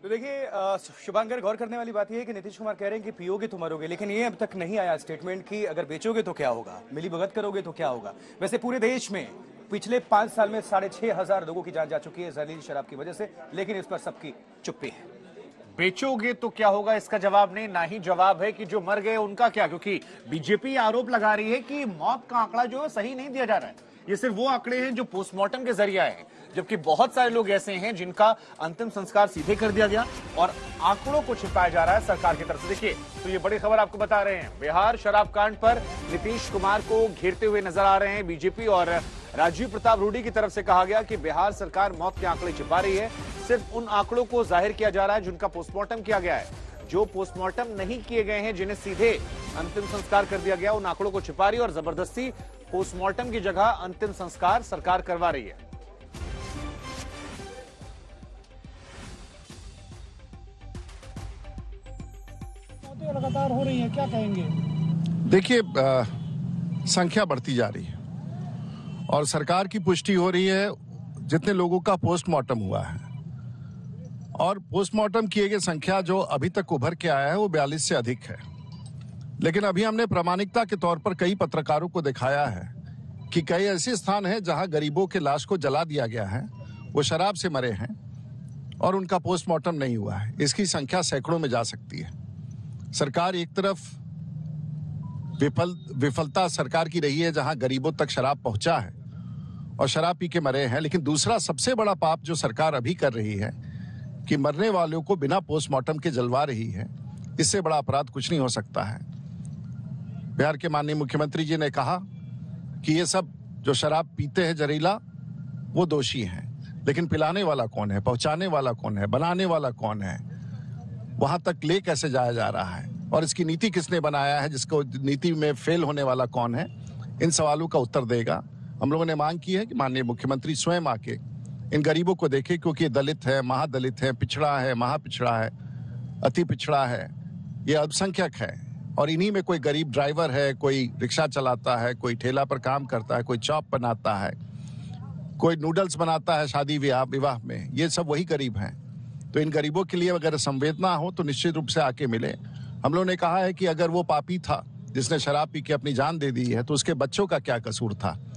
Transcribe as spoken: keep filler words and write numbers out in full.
तो देखिए अ, शुभांकर, गौर करने वाली बात यह है कि नीतीश कुमार कह रहे हैं कि पियोगे तो मरोगे, लेकिन ये अब तक नहीं आया स्टेटमेंट कि अगर बेचोगे तो क्या होगा, मिली भगत करोगे तो क्या होगा। वैसे पूरे देश में पिछले पांच साल में साढ़े छह हजार लोगों की जान जा चुकी है जहरीली शराब की वजह से, लेकिन इस पर सबकी चुप्पी है। बेचोगे तो क्या होगा, इसका जवाब नहीं। ना ही जवाब है कि जो मर गए उनका क्या, क्योंकि बीजेपी आरोप लगा रही है कि मौत का आंकड़ा जो है सही नहीं दिया जा रहा है। ये सिर्फ वो आंकड़े हैं जो पोस्टमार्टम के जरिए आए हैं, जबकि बहुत सारे लोग ऐसे हैं जिनका अंतिम संस्कार सीधे कर दिया गया और आंकड़ों को छिपाया जा रहा है सरकार की तरफ से। देखिए, तो ये बड़ी खबर आपको बता रहे हैं। बिहार शराब कांड पर नीतीश कुमार को घेरते हुए नजर आ रहे हैं बीजेपी और राजीव प्रताप रूडी की तरफ से कहा गया कि बिहार सरकार मौत के आंकड़े छिपा रही है। सिर्फ उन आंकड़ों को जाहिर किया जा रहा है जिनका पोस्टमार्टम किया गया है। जो पोस्टमार्टम नहीं किए गए हैं, जिन्हें सीधे अंतिम संस्कार कर दिया गया, उन आंकड़ों को छिपा रही है और जबरदस्ती पोस्टमार्टम की जगह अंतिम संस्कार सरकार करवा रही है। लगातार हो रही है, क्या कहेंगे? देखिए, संख्या बढ़ती जा रही है और सरकार की पुष्टि हो रही है जितने लोगों का पोस्टमार्टम हुआ है, और पोस्टमार्टम किए गए संख्या जो अभी तक उभर के आया है वो बयालीस से अधिक है। लेकिन अभी हमने प्रामाणिकता के तौर पर कई पत्रकारों को दिखाया है कि कई ऐसे स्थान हैं जहां गरीबों के लाश को जला दिया गया है, वो शराब से मरे हैं और उनका पोस्टमार्टम नहीं हुआ है। इसकी संख्या सैकड़ों में जा सकती है। सरकार एक तरफ विफल विफलता सरकार की रही है जहां गरीबों तक शराब पहुंचा है और शराब पी के मरे हैं, लेकिन दूसरा सबसे बड़ा पाप जो सरकार अभी कर रही है कि मरने वालों को बिना पोस्टमार्टम के जलवा रही है। इससे बड़ा अपराध कुछ नहीं हो सकता है। बिहार के माननीय मुख्यमंत्री जी ने कहा कि ये सब जो शराब पीते हैं जहरीला, वो दोषी हैं, लेकिन पिलाने वाला कौन है, पहुंचाने वाला कौन है, बनाने वाला कौन है, वहां तक ले कैसे जाया जा रहा है और इसकी नीति किसने बनाया है, जिसको नीति में फेल होने वाला कौन है, इन सवालों का उत्तर देगा। हम लोगों ने मांग की है कि माननीय मुख्यमंत्री स्वयं आके इन गरीबों को देखे, क्योंकि ये दलित है, महादलित है, पिछड़ा है, महापिछड़ा है, अति पिछड़ा है, ये अल्पसंख्यक है और इन्हीं में कोई गरीब ड्राइवर है, कोई रिक्शा चलाता है, कोई ठेला पर काम करता है, कोई चॉप बनाता है, कोई नूडल्स बनाता है शादी विवाह विवाह में, ये सब वही गरीब हैं। तो इन गरीबों के लिए अगर संवेदना हो तो निश्चित रूप से आके मिले। हम लोगों ने कहा है कि अगर वो पापी था जिसने शराब पी के अपनी जान दे दी है तो उसके बच्चों का क्या कसूर था।